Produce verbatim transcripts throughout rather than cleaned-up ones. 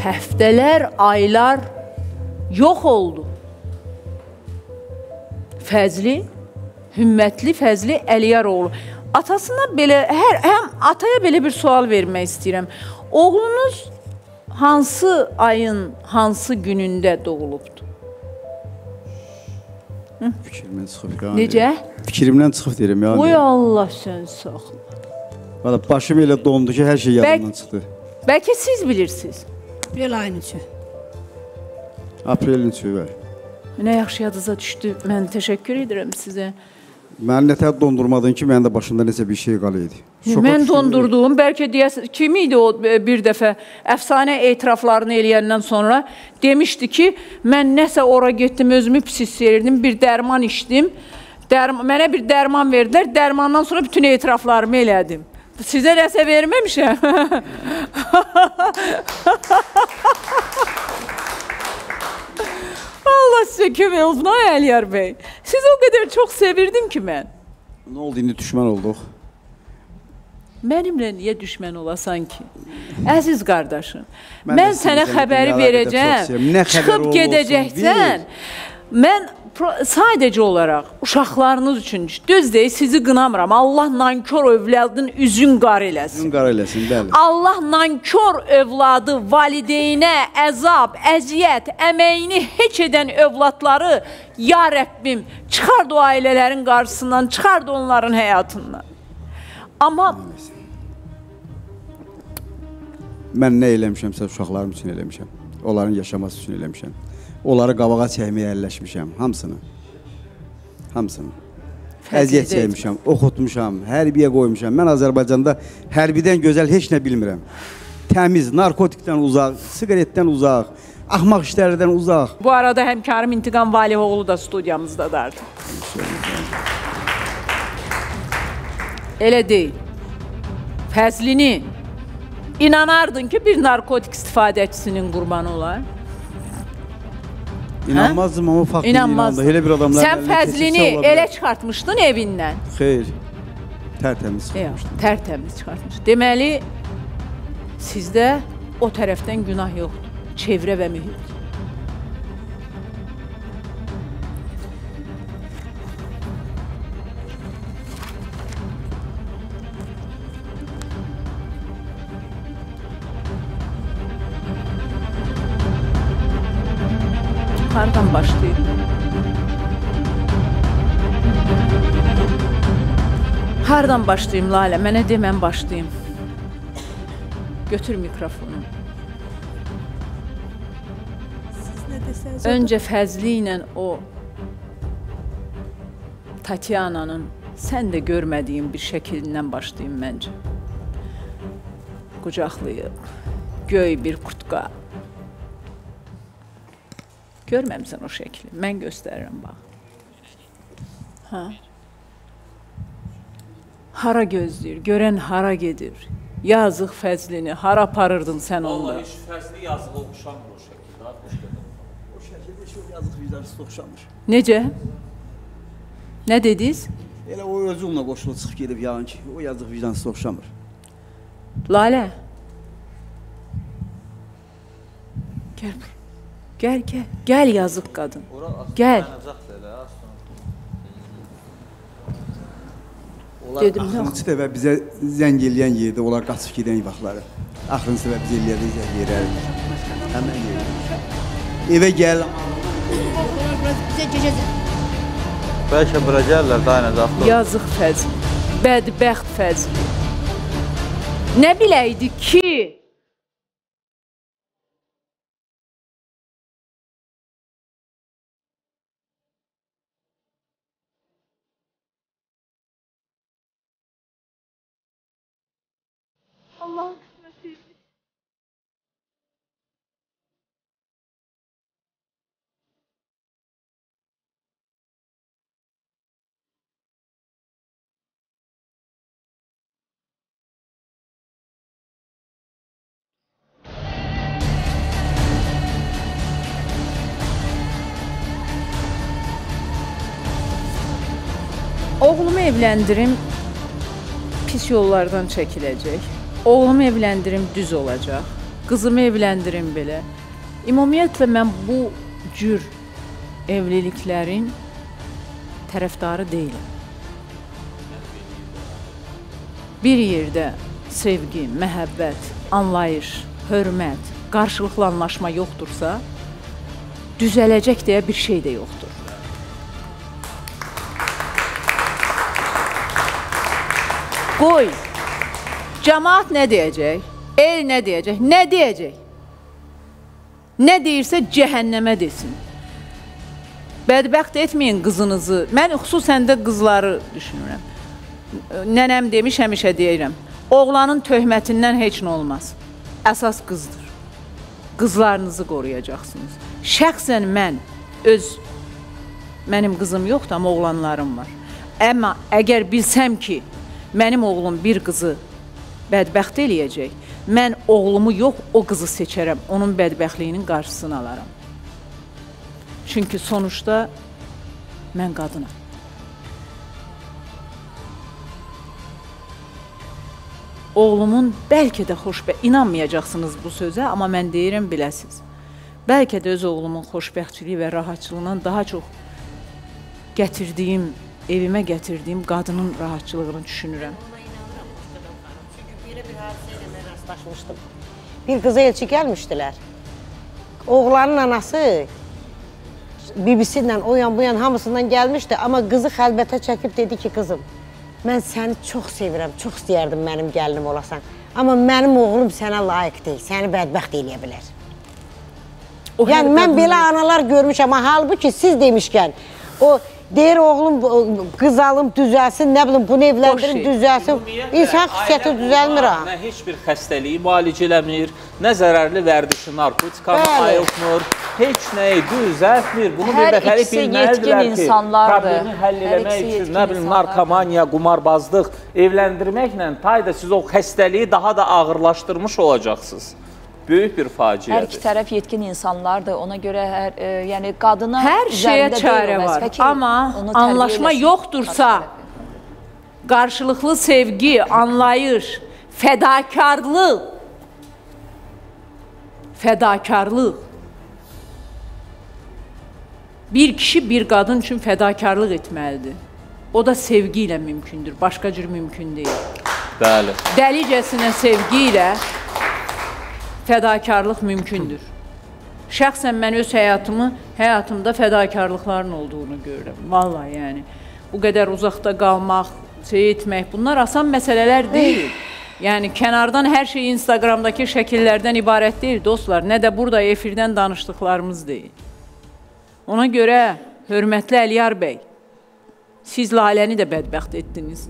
həftələr, aylar yox oldu. Fəzli, Hümmətli Fəzli Əliyaroğlu. Atasına belə, hər, həm ataya belə bir sual vermək istəyirəm. Oğlunuz hansı ayın, hansı günündə doğulubdur? Fikrimdən çıxıb. Necə? Fikrimdən çıxıb deyirəm. Yəni. Oy Allah sən saxla. Valla başım elə dondu ki, hər şey yadımdan Bəl çıxdı. Bəlkə siz bilirsiniz. Aprel ayın üçü. Aprelin üçü var. Nə yaxşı yadınıza düşdü. Mən təşəkkür edirəm sizə. Məni nətər dondurmadın ki, mənim də başımda necə bir şey qalıydı. Mən dondurduğum, bəlkə deyəsiniz, kim idi o bir dəfə əfsanə etiraflarını eləyəndən sonra demişdi ki, mən nəsə ora getdim, özümü pis hiss edirdim, bir dərman içdim, dərman, mənə bir dərman verdilər, dərmandan sonra bütün etiraflarımı elədim. Sizə nəsə verməmişəm. Allah sizə kömək olsun, ay Əliyar bəy. Sizi o qədər çox sevirdim ki mən. Nə oldu, indi düşmən olduq? Mənimlə niyə düşmən olasan ki? Əziz qardaşım, mən, mən sənə xəbəri verəcəm, çıxıb gedəcəksən, mən sadəcə olaraq uşaqlarınız üçün, düz deyil, sizi qınamıram. Allah nankör övladın üzün qar eləsin. Üzün qar eləsin, bəli. Allah nankör övladı, valideynə, əzab, əziyyət, əməyini heç edən övladları, ya Rəbbim, çıxardı o ailələrin qarşısından, çıxardı onların həyatından. Amma mən nə eləmişəmsə, uşaqlarım üçün eləmişəm. Onların yaşaması üçün eləmişəm. Onları qabağa çəkməyə əlləşmişəm, hamısını. Hamısını. Əziyyət çəkmişəm, oxutmuşam, hərbiyə qoymuşam. Mən Azərbaycanda hərbidən gözəl heç nə bilmirəm. Təmiz, narkotikdən uzaq, sigaretdən uzaq, axmaq işlərdən uzaq. Bu arada həmkarım İntiqam Valihoğlu da studiyamızdadır. Elə deyil. Fəzlini inanardın ki, bir narkotik istifadəçisinin qurbanı olar. İnanmazdım, amma faktı inandı. Elə bir adamlar... Sən Fəzlini elə çıxartmışdın evindən. Xeyr, tərtəmiz çıxartmışdım. Tərtəmiz çıxartmışdın. Deməli, sizdə o tərəfdən günah yoxdur. Çevrə və mühit. Hardan başlayayım? Hardan başlayayım Lalə? Mənə demən başlayayım. Götür mikrofonu. Öncə Fəzli ilə o Tatyana'nın sən də görmədiyin bir şəkilindən başlayayım məncə. Qucaqlayıb, göy bir qurtqa. Görməmsən o şəkli. Mən göstərirəm, bax. Ha? Hara gözləyir, görən hara gedir. Yazıq Fəzlini, hara aparırdın sən onda? Vallahi hiç Fəzli yazığı oxşamır o şəkildə. O şəkildə şu yazıq vicdansız oxşamır. Necə? Nə dediniz? Elə o özü onunla qoşulub çıxıb gedib yağın ki, o yazıq vicdansız oxşamır. Lalə. Gəl. Gəl, gəl. Gəl yazıq qadın. Gəl. Dedim, axırıncı dəfə bizə zəng eləyən yerdə, onlar qaçıb gedən vaxtları. Axırıncı dəfə bizə eləyədik zəng yerərik. Həmən yerərik. Evə gəl. Bəlkə bura gəlirlər, dayanacaq. Yazıq Fəzli. Bədbəxt Fəzli. Nə biləydi ki... Allah nasip. Oğlumu evləndirim, pis yollardan çəkiləcək. Oğlumu evləndirim, düz olacaq. qızımı evləndirim belə. Ümumiyyətlə, mən bu cür evliliklərin tərəfdarı deyiləm. Bir yerdə sevgi, məhəbbət, anlayış, hörmət, qarşılıqlı anlaşma yoxdursa, düzələcək deyə bir şey də yoxdur. Qoy, cəmaat nə deyəcək? El nə deyəcək? Nə deyəcək? Nə deyirsə cəhənnəmə desin. Bədbəxt etməyin qızınızı. Mən xüsusən də qızları düşünürəm. Nənəm demiş, həmişə deyirəm. Oğlanın töhmətindən heç nə olmaz. Əsas qızdır. Qızlarınızı qoruyacaqsınız. Şəxsən mən, öz, mənim qızım yoxdur, amma oğlanlarım var. Amma əgər bilsəm ki, mənim oğlum bir qızı bədbəxt eləyəcək, mən oğlumu yox, o qızı seçərəm, onun bədbəxtliyinin qarşısını alaram. Çünki sonuçda mən qadınam. Oğlumun bəlkə də xoşbəxt, inanmayacaqsınız bu sözə, amma mən deyirəm, biləsiniz. Bəlkə də öz oğlumun xoşbəxtçiliyi və rahatçılığından daha çox gətirdiyim, evimə gətirdiyim qadının rahatçılığını düşünürəm. Ona inanıram, çünki belə bir hadisəyə mən rastlaşmışdım. Bir qıza elçi gəlmişdilər. Oğlanın anası B B C ilə o yan bu yan hamısından gəlmişdi, amma qızı xəlbətə çəkib dedi ki, qızım, mən səni çox sevirəm, çox istəyərdim mənim gəlinim olasan. Amma mənim oğlum sənə layiq deyil, səni bədbəxt eləyə bilər. O yəni, mən belə analar görmüşəm, amma halbuki siz demişkən, o deyir, oğlum, qız alım, düzəlsin, nə bilim, bunu evləndirim, düzəlsin. İnsan xüsusiyyəti düzəlmir ha. Nə heç bir xəstəliyi müalicə eləmir, nə zərərli vərdişi, narkotikanı ayıltmır, heç nəyi düzəltmir. Bunu bir dəfəli bilməlidirlər ki, problemi həll eləmək üçün, nə bilim, narkomaniya, qumarbazlıq, evləndirməklə tayda siz o xəstəliyi daha da ağırlaşdırmış olacaqsınız. Böyük bir faciədir. Hər iki tərəf yetkin insanlardır. Ona görə hər, e, yəni qadına hər şeyə çarə var. Amma anlaşma yoxdursa, qarşılıqlı sevgi, anlayış, fədakarlıq, fədakarlıq. Bir kişi bir qadın üçün fədakarlıq etməlidir. O da sevgi ilə mümkündür. Başqa cür mümkün deyil. Bəli. Dəlicəsinə sevgi ilə fədakarlıq mümkündür. Şəxsən mən öz həyatımı, həyatımda fədakarlıqların olduğunu görürəm. Vallahi yəni, bu qədər uzaqda qalmaq, şey etmək, bunlar asan məsələlər deyil. Yəni, kənardan hər şey Instagramdakı şəkillərdən ibarət deyil, dostlar. Nə də burada efirdən danışdıqlarımız deyil. Ona görə, hörmətli Əliyar bəy, siz Laləni də bədbəxt etdiniz.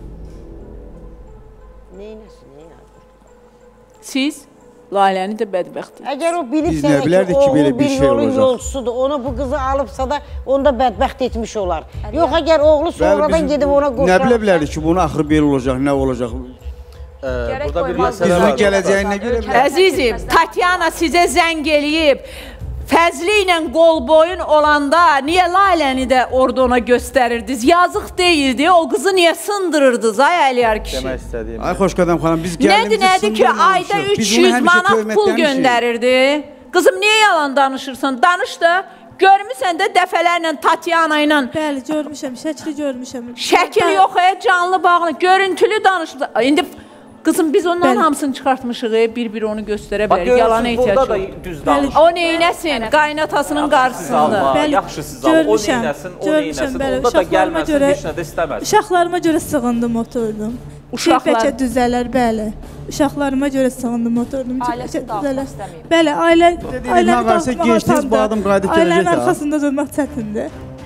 Neynəsin, neynəsin? Siz Laləni də bədbəxt etdiniz. Əgər o bilibsə ki, oğlu bir yolun yolcusudur, onu bu qızı alıbsa da onda bədbəxt etmiş olar. Yox, əgər oğlu sonradan gedib ona qoşarsa... Nə bilə bilərdik ki, bunu axır belə olacaq, nə olacaq? Burada bir məsələ Biz var. onun gələcəyinə görə bilərik. Əzizim, Tatyana sizə zəng eləyib, Fəzli ilə qol boyun olanda niyə Laləni də orada ona göstərirdiniz? Yazıq deyildi, o qızı niyə sındırırdınız, ay Əliyar kişi? Demək istədiyim. Ay Xoşqədəm xanım, biz gəlinimizi sındırmamışıq. Nədir, nədir ki, ayda üç yüz manat pul göndərirdi? Qızım, niyə yalan danışırsan? Danış da, görmüsən də dəfələrlə Tatyana ilə. Bəli, görmüşəm, şəkli görmüşəm. Şəkil yox, canlı bağlı, görüntülü danışdı. İndi... Qızım, biz onların hamısını çıxartmışıq, bir-bir onu göstərə bilərik, yalana ehtiyac yox. Burada da düz danışır. O neynəsin, qaynatasının qarşısında. Yaxşı siz alma, o neynəsin, o neynəsin, onda da gəlməsin, heç nə də istəməsin. Uşaqlarıma görə sığındım, oturdum. Bəlkə düzələr, bəli. Uşaqlarıma görə sığındım, oturdum. Ailəsini dağıtmaq istəməyib. Bəli, ailəni dağıtmaq asandır. Ailənin arxasında durmaq çətindir.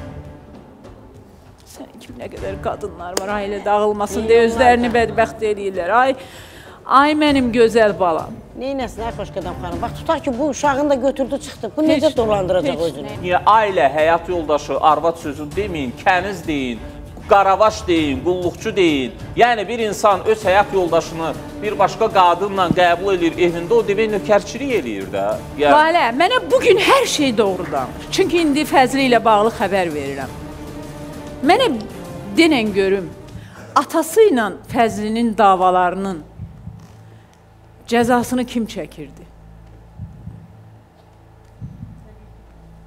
Nə qədər qadınlar var, ailə dağılmasın deyə özlərini bədbəxt eləyirlər. Ay, ay mənim gözəl balam. Neynəsin, ay Xoşqədəm xanım? Bax, tutaq ki, bu uşağını da götürdü, çıxdı. Bu necə dolandıracaq özünü? Niyə ailə, həyat yoldaşı, arvad sözü deməyin, kəniz deyin, qaravaş deyin, qulluqçu deyin. Yəni, bir insan öz həyat yoldaşını bir başqa qadınla qəbul edir, evində o demək nökərçilik eləyir də. Lalə, mənə bugün hər şey doğru danır. Çünki indi Fəzli ilə bağlı xəbər verirəm. Mənə denən görüm, atası ilə Fəzlinin davalarının cəzasını kim çəkirdi?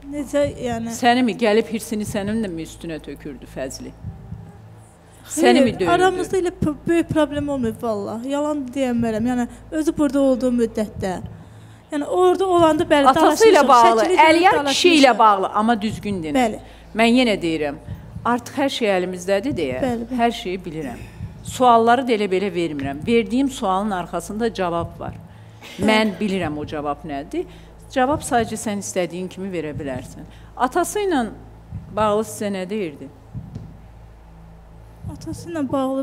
Necə, yəni... Səni mi, gəlib hirsini səninlə mi üstünə tökürdü Fəzli? Səni mi döyürdü? Aramızda elə böyük problem olmayıb valla. Yalan deyəmərəm. Yəni özü burada olduğu müddətdə. Yəni orada olanda bəli dalaşmışam. Atası ilə bağlı, əliyar kişi ilə bağlı, amma düzgün dinə. Bəli. Mən yenə deyirəm, artıq hər şey əlimizdədir deyə, bəli, bəli. Hər şeyi bilirəm. Sualları da elə belə vermirəm. Verdiyim sualın arxasında cavab var. Bəli. Mən bilirəm o cavab nədir. Cavab sadəcə sən istədiyin kimi verə bilərsən. Atası ilə bağlı sizə nə deyirdi? Atası ilə bağlı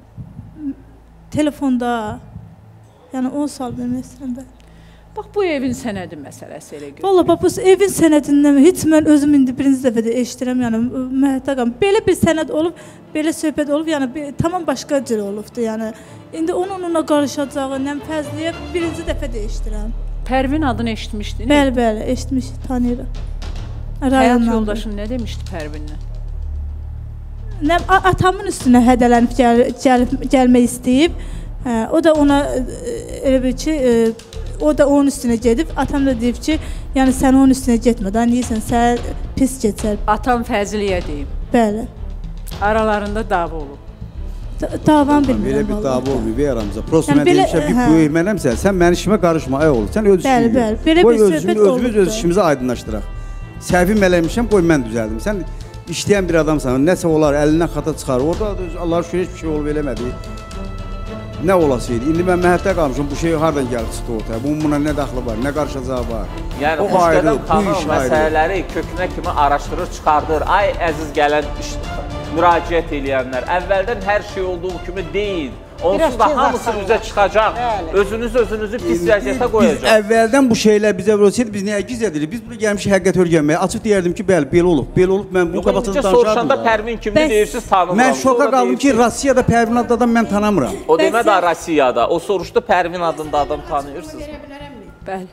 telefonda, yəni on saat bilməzsən bəli. Bax, bu evin sənədi məsələsi elə görürəm. Valla, bax, bu evin sənədindən heç mən özüm indi birinci dəfədə eşidirəm, yəni Məhətəqam. Belə bir sənəd olub, belə söhbət olub, yəni tamam başqa cür olubdur, yəni. İndi onun onunla qarışacağı, nəm Fəzliyə birinci dəfədə eşidirəm. Pərvin adını eşitmişdin? Bəli, bəli, eşitmiş, tanıyırım. Həyat yoldaşın nə demişdi Pərvinlə? Nəm, atamın üstünə hədələnib gəl, gəl, gəlmək istəyib. Hə, o da ona elə bir ki, o da onun üstünə gedib. Atam da deyib ki, yəni sən onun üstünə getmə, da niyəsən, sən pis keçər. Atam Fəzliyə deyib. Bəli. Aralarında dava olub. Davam bilmirəm. Belə bir dava olmuyor bir aramızda. Prosto mən demişəm ki, böyükmənəmsə, sən mənim işimə qarışma, ay oğul, sən öz işini gör. Bəli, bəli, belə bir söhbət olubdur. Özümüz öz işimizi aydınlaşdıraq. Səhvim eləmişəm, qoy mən düzəldim. Sən işləyən bir adamsan, nəsə olar, əlindən xata çıxar. Orada Allah'a şükür heç bir şey olub eləmədi. Nə olasıydı? İndi mən Məhətdə qalmışım, bu şey hardan gəlib çıxdı ortaya? Bunun buna nə daxlı var, nə qarşılacağı var? Yəni, Xoşqədəm xanım məsələləri kökünə kimi araşdırır, çıxardır. Ay, əziz gələn müraciət eləyənlər, əvvəldən hər şey olduğu kimi deyil. Onsuz da hamısı üzə çıxacaq, özünüzü özünüzü pis vəziyyətə qoyacaq. Əvvəldən bu şeylər bizə vurulsaydı, biz niyə giz edirik? Biz burada gəlmişik həqiqət öyrənməyə. Açıq deyərdim ki, bəli, belə olub, belə olub, mən bu qabaqçada danışardım. Yox, soruşanda Pərvin kimdir deyirsiniz, tanımıram. Mən şoka qaldım ki, Rusiyada Pərvin adlı adam mən tanımıram. O demə də Rusiyada, o soruşdu Pərvin adında adam tanıyırsınız. Bəli.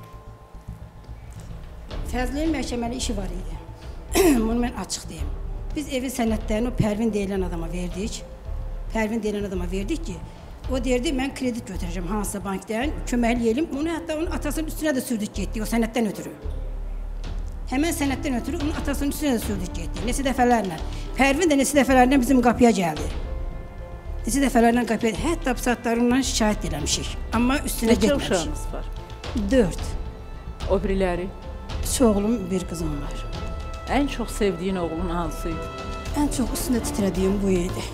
Fəzliyin məhkəməli işi var idi. Bunu mən açıq deyim. Biz evin sənədlərini o Pərvin deyilən adama verdik. Pərvin deyilən adama verdik ki, o derdi, mən kredit götürəcəm hansısa bankdən, köməkliyəlim. Onu hətta onun atasının üstünə də sürdük getdik, o sənəddən ötürü. Həmən sənəddən ötürü onun atasının üstünə də sürdük getdik, neçə dəfələrlə. Pərvin də neçə dəfələrlə bizim qapıya gəldi. Neçə dəfələrlə qapıya gəldi. Hətta saatlarından şikayət eləmişik, amma üstünə getməmişik. Neçə uşağınız var? Dörd. O biriləri? Üç oğlum, bir qızım var. Ən çox sevdiyin oğlun hansıydı? Ən çox üstündə titrədiyim bu idi.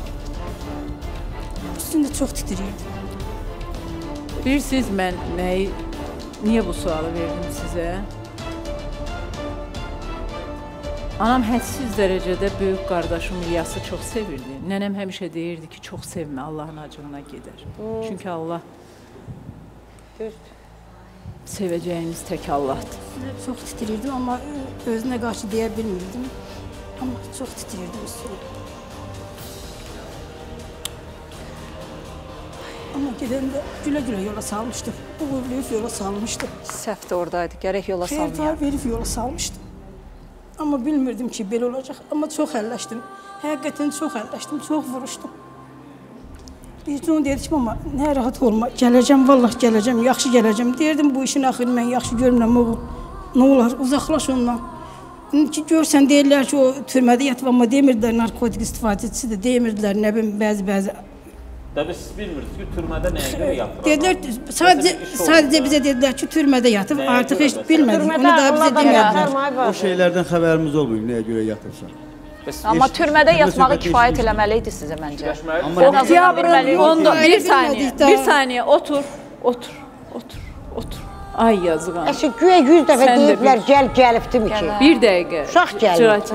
Üstündə çox titrirdi. Bilirsiniz, mən nəyi, niyə bu sualı verdim sizə? Anam hədsiz dərəcədə böyük qardaşım İlyası çox sevirdi. Nənəm həmişə deyirdi ki, çox sevmə, Allahın acığına gedər. Hmm. Çünki Allah sevəcəyiniz tək Allahdır. Çox titrirdim, amma özünə qarşı deyə bilmirdim. Amma çox titrirdim üstündə. Amma gedəndə gülə-gülə yola salmışdım. Uğurlayıb yola salmışdım. Səhv də oradaydı, gərək yola salmayaq. Xeyirvar verib yola salmışdım. Amma bilmirdim ki, belə olacaq. Amma çox əlləşdim. Həqiqətən çox əlləşdim, çox vuruşdum. Bircə onu dedik ki, amma nə rahat olma, gələcəm, vallah gələcəm, yaxşı gələcəm. Deyirdim, bu işin axırı mən yaxşı görmürəm, oğul. Nə olar, uzaqlaş ondan. Ki, görsən, deyirlər ki, o türmədə yatıb, amma demirdilər, narkotik istifadəçisidir, demirdilər, nə bilim, bəzi-bəzi. Dəbi siz bilmirsiniz ki, türmədə nəyə görə yatır? Dedilər, sadəcə, sadəcə bizə dedilər ki, türmədə yatıb, artıq heç bilmədik, onu da bizə demədilər. O şeylərdən xəbərimiz olmuyor, nəyə görə yatırsan. Amma türmədə yatmağı kifayət eləməliydi sizə məncə. Oktyabrın onda bir saniyə, bir saniyə, otur, otur, otur, otur. Ay yazıqam. Əşi, güya yüz dəfə deyiblər, gəl, gəlibdim ki. Bir dəqiqə. Uşaq gəlib.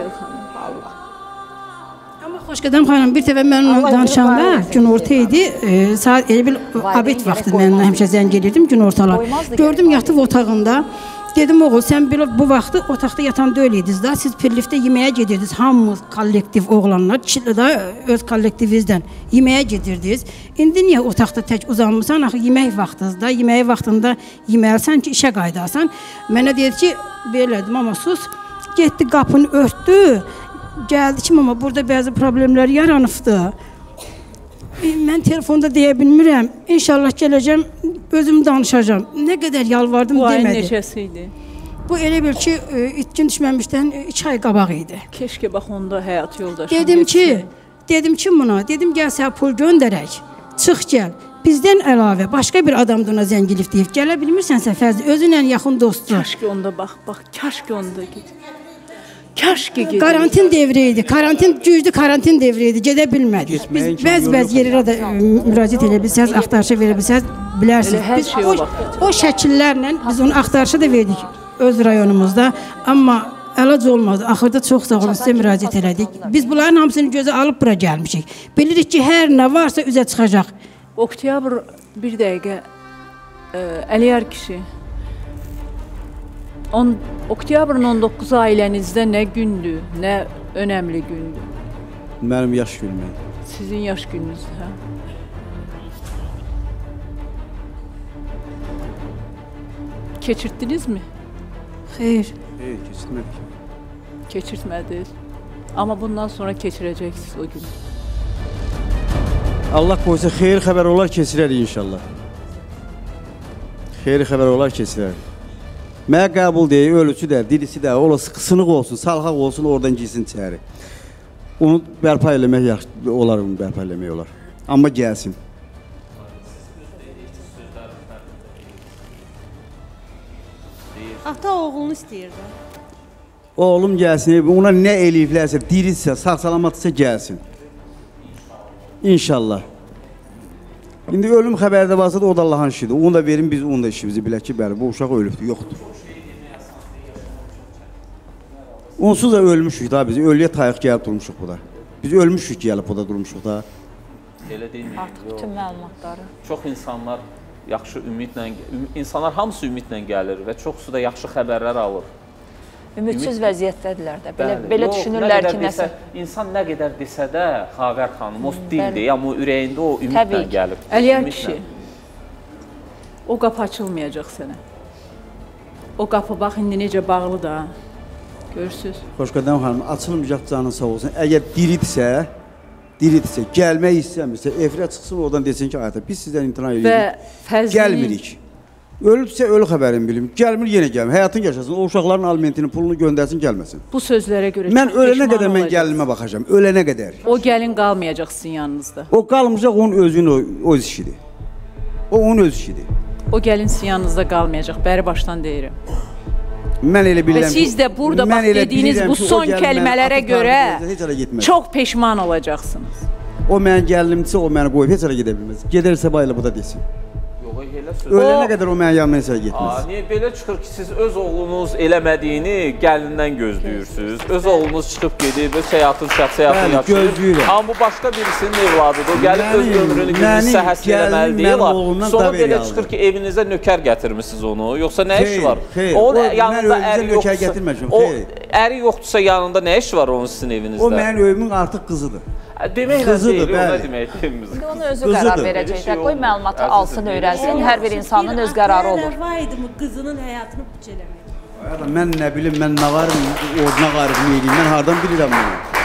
Xoşqədəm xanım, bir dəfə mənimlə danışanda günorta idi, saat elə bil abid vaxtı mənimlə həmişə zəng edirdim günortalar. Gördüm yatıb otağında, dedim oğul sən bu vaxtı otaqda yatan da öylədiniz da, siz pirliftə yeməyə gedirdiniz, hamımız kollektiv oğlanlar, kişilə də öz kollektivinizdən yeməyə gedirdiniz. İndi niyə otaqda tək uzanmısan, axı yemək vaxtınızda, yemək vaxtında yeməlisən ki, işə qaydasan. Mənə deyir ki, belədim, amma sus, getdi qapını örtdü. Gəldi ki, amma burada bəzi problemlər yaranıbdı. Mən telefonda deyə bilmirəm. İnşallah gələcəm, özüm danışacağım. Nə qədər yalvardım demədi. Bu ayın neçəsi idi? Bu elə bil ki, itkin düşməmişdən iki ay qabaq idi. Keşke bax onda həyat yoldaşım. Dedim ki, dedim ki buna, dedim gəl sənə pul göndərək, çıx gəl. Bizdən əlavə başqa bir adam da ona zəngilif deyib, gələ bilmirsənsə Fəzli, özünlə yaxın dostdur. Kaş ki onda bax, bax, kaş ki onda ged. Kaş ki ged. Karantin devri idi, karantin, güclü karantin devri idi, gedə bilmədik. Biz bəzi-bəzi yerlərə də müraciət edə bilsəz, axtarışa verə bilsəz, bilərsiniz. Biz o, o şəkillərlə biz onu axtarışa da verdik öz rayonumuzda, amma əlac olmadı. Axırda çox sağ olun, sizə müraciət elədik. Biz bunların hamısını gözə alıb bura gəlmişik. Bilirik ki, hər nə varsa üzə çıxacaq. Oktyabr bir dəqiqə e, Əliyar kişi on, Oktyabrın on doqquzu ailənizdə nə gündür, nə önəmli gündür? Mənim yaş günüm. Sizin yaş gününüz, hə? Keçirtdinizmi? Xeyr. Xeyr, keçirtmədik. Keçirtmədiniz. Amma bundan sonra keçirəcəksiniz o günü. Allah qoysa xeyir xəbər olar, keçirərik inşallah. Xeyir xəbər olar, keçirərik. Mənə qəbul deyil, ölüsü də, dirisi də, olası qısınıq olsun, salxaq olsun, oradan girsin içəri. Onu bərpa eləmək yaxşı, olar, onu bərpa eləmək olar. Amma gəlsin. Ata oğlunu istəyirdi. Oğlum gəlsin, ona nə eləyiblərsə, dirisə, sağ-salamatsa gəlsin. İnşallah. İndi ölüm xəbəri də varsa da o da Allahın işidir. Onu da verin, biz onu da işimizi bilək ki, bəli, bu uşaq ölübdür, yoxdur. Onsuz da ölmüşük da biz, ölüyə tayıq gəlib durmuşuq bu da. Biz ölmüşük gəlib bu da durmuşuq da. Elə deyil mi? Artıq bütün məlumatları. Çox insanlar yaxşı ümidlə, insanlar hamısı ümidlə gəlir və çoxsu da yaxşı xəbərlər alır. Ümidsiz vəziyyətdədirlər də. Belə, belə düşünürlər ki, nəsə. İnsan nə qədər desə də, Xavər xanım, o dildir, amma ürəyində o ümidlə gəlib. Əliyar kişi, o qapı açılmayacaq sənə. O qapı, bax, indi necə bağlı da, görürsünüz. Xoşqədəm xanım, açılmayacaq canın sağ olsun. Əgər diridirsə, diridirsə, gəlmək istəmirsə, efirə çıxsın, oradan desin ki, ayətə, biz sizdən imtina edirik, gəlmirik. Ölübsə ölü xəbərini bilim, gəlmir yenə gəlmir, həyatını yaşasın, o uşaqların alimentinin pulunu göndərsin, gəlməsin. Bu sözlərə görə mən ölənə qədər mən gəlinimə baxacağım, ölənə qədər. O gəlin qalmayacaq sizin yanınızda. O qalmayacaq, onun özünün öz işidir. O onun öz işidir. O gəlin sizin yanınızda qalmayacaq, bəri başdan deyirəm. Mən elə bilirəm ki... Və siz də burada bax dediyiniz bu son kəlmələrə görə çox peşman olacaqsınız. O mənim gəlinimdirsə, o məni qoyub heç ara gedə bilməz. Gedərsə bayla bu da desin. Ölənə qədər o mənim yanına heç getməz. Niyə belə çıxır ki, siz öz oğlunuz eləmədiyini gəlindən gözləyirsiniz. Öz oğlunuz çıxıb gedib, öz həyatın, şəxsi həyatını yaşayır. Amma bu başqa birisinin evladıdır. O gəlib öz ömrünü gününüzsə həsr eləməli deyil. Sonra belə çıxır ki, evinizə nökər gətirmişsiniz onu. Yoxsa nə işi var? Onun yanında əri yoxdursa, əri yoxdursa yanında nə işi var onun sizin evinizdə? O mənim öyümün artıq qızıdır. Deməklə deyil, ona demək deyilmiz. Onu özü qərar verəcəklər. Qoy məlumatı alsın, öyrənsin. Hər bir insanın öz qərarı olur. Rəva idi mi qızının həyatını puç eləmək? Mən nə bilim, mən nə varım, orduna qarıb meyiliyim, mən hardan bilirəm bunu?